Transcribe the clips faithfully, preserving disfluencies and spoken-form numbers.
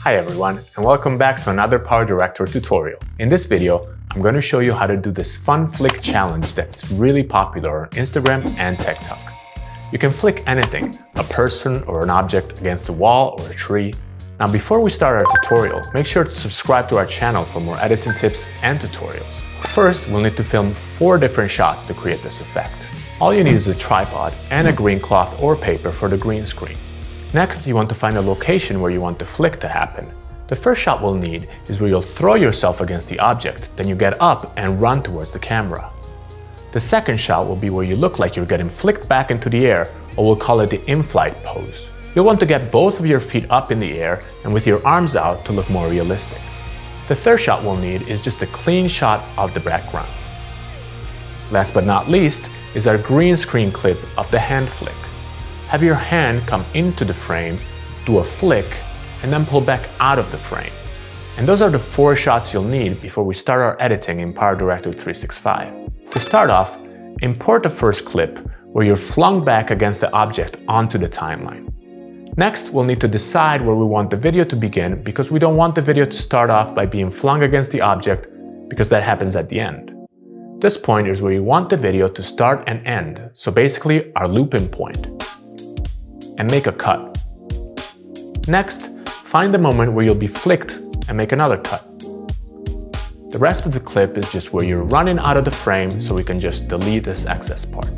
Hi everyone, and welcome back to another PowerDirector tutorial. In this video, I'm going to show you how to do this fun flick challenge that's really popular on Instagram and TikTok. You can flick anything, a person or an object against a wall or a tree. Now before we start our tutorial, make sure to subscribe to our channel for more editing tips and tutorials. First, we'll need to film four different shots to create this effect. All you need is a tripod and a green cloth or paper for the green screen. Next, you want to find a location where you want the flick to happen. The first shot we'll need is where you'll throw yourself against the object, then you get up and run towards the camera. The second shot will be where you look like you're getting flicked back into the air, or we'll call it the in-flight pose. You'll want to get both of your feet up in the air and with your arms out to look more realistic. The third shot we'll need is just a clean shot of the background. Last but not least is our green screen clip of the hand flick. Have your hand come into the frame, do a flick, and then pull back out of the frame. And those are the four shots you'll need before we start our editing in PowerDirector three sixty-five. To start off, import the first clip where you're flung back against the object onto the timeline. Next, we'll need to decide where we want the video to begin because we don't want the video to start off by being flung against the object because that happens at the end. This point is where you want the video to start and end, so basically our looping point. And make a cut. Next, find the moment where you'll be flicked and make another cut. The rest of the clip is just where you're running out of the frame, so we can just delete this excess part.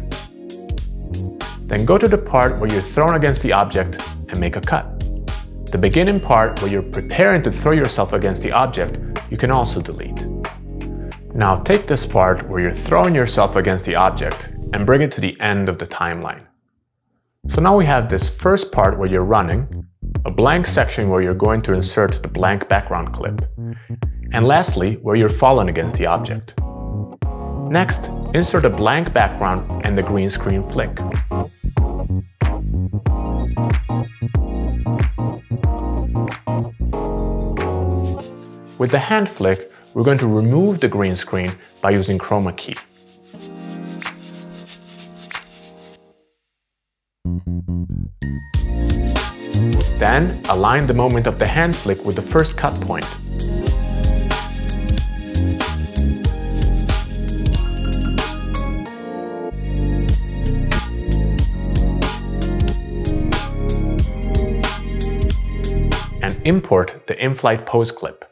Then go to the part where you're thrown against the object and make a cut. The beginning part where you're preparing to throw yourself against the object, you can also delete. Now take this part where you're throwing yourself against the object and bring it to the end of the timeline. So now we have this first part where you're running, a blank section where you're going to insert the blank background clip, and lastly, where you're falling against the object. Next, insert a blank background and the green screen flick. With the hand flick, we're going to remove the green screen by using chroma key. Then, align the moment of the hand flick with the first cut point. And import the in-flight pose clip.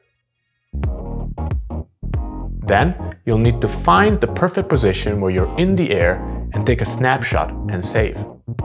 Then, you'll need to find the perfect position where you're in the air and take a snapshot and save.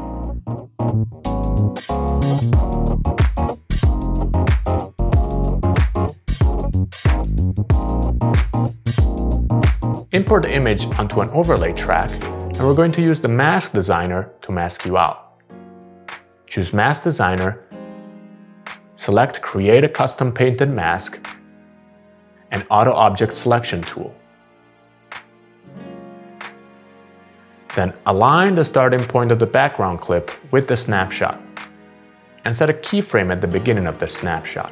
Import the image onto an overlay track, and we're going to use the mask designer to mask you out. Choose Mask Designer, select Create a Custom Painted Mask, and Auto Object Selection tool. Then align the starting point of the background clip with the snapshot, and set a keyframe at the beginning of the snapshot.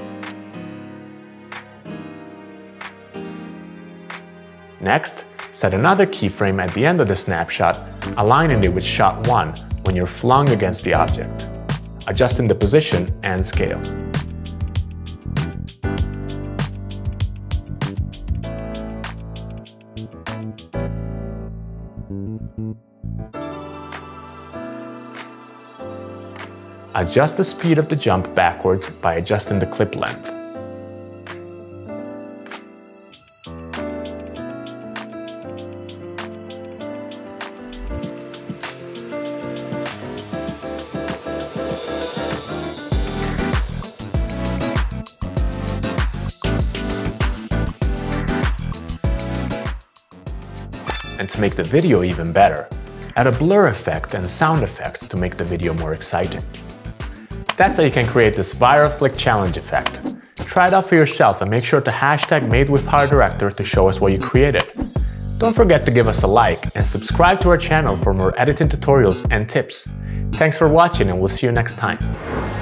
Next, set another keyframe at the end of the snapshot, aligning it with shot one when you're flung against the object, adjusting the position and scale. Adjust the speed of the jump backwards by adjusting the clip length. And to make the video even better, add a blur effect and sound effects to make the video more exciting. That's how you can create this viral flick challenge effect. Try it out for yourself and make sure to hashtag made with PowerDirector to show us what you created. Don't forget to give us a like and subscribe to our channel for more editing tutorials and tips. Thanks for watching, and we'll see you next time.